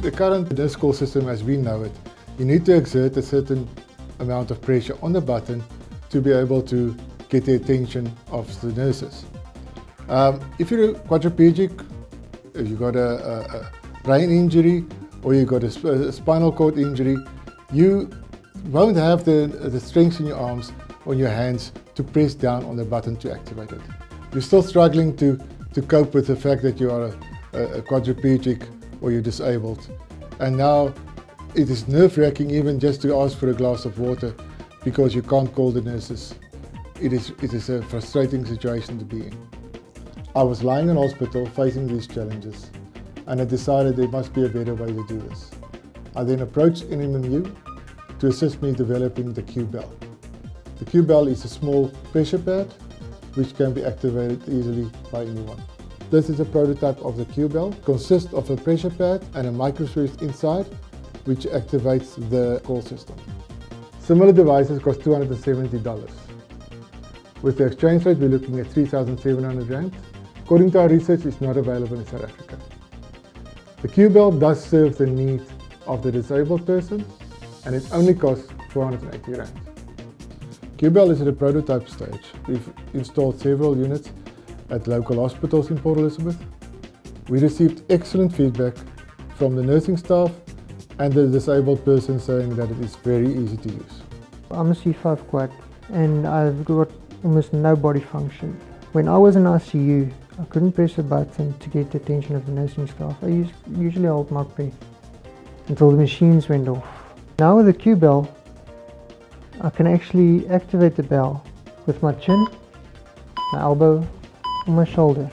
the current nurse call system as we know it, you need to exert a certain amount of pressure on the button to be able to get the attention of the nurses. If you're quadriplegic, if you've got a brain injury or you've got a spinal cord injury, you won't have the strength in your arms or your hands to press down on the button to activate it. You're still struggling to cope with the fact that you are a quadriplegic or you're disabled. And now it is nerve-wracking even just to ask for a glass of water because you can't call the nurses. It is a frustrating situation to be in. I was lying in hospital facing these challenges, and I decided there must be a better way to do this. I then approached NMMU to assist me developing the Q-Bell. The Q-Bell is a small pressure pad which can be activated easily by anyone. This is a prototype of the Q-Bell. Consists of a pressure pad and a microswitch inside which activates the call system. Similar devices cost $270. With the exchange rate, we're looking at 3,700 Rand. According to our research, it's not available in South Africa. The Q-Bell does serve the need of the disabled person, and it only costs 480 Rand. Q-Bell is at a prototype stage. We've installed several units at local hospitals in Port Elizabeth. We received excellent feedback from the nursing staff and the disabled person saying that it is very easy to use. I'm a C5 quad and I've got almost no body function. When I was in ICU, I couldn't press a button to get the attention of the nursing staff. I usually hold my breath until the machines went off. Now with the Q-Bell, I can actually activate the bell with my chin, my elbow, or my shoulder.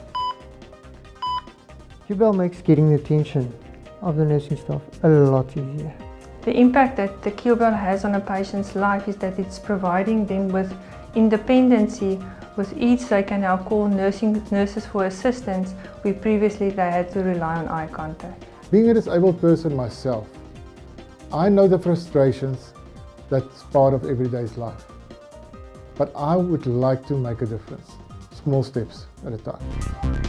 Q-Bell makes getting the attention of the nursing staff a lot easier. The impact that the Q-Bell has on a patient's life is that it's providing them with independency. With each, they can now call nurses for assistance, where previously they had to rely on eye contact. Being a disabled person myself, I know the frustrations that's part of everyday's life. But I would like to make a difference, small steps at a time.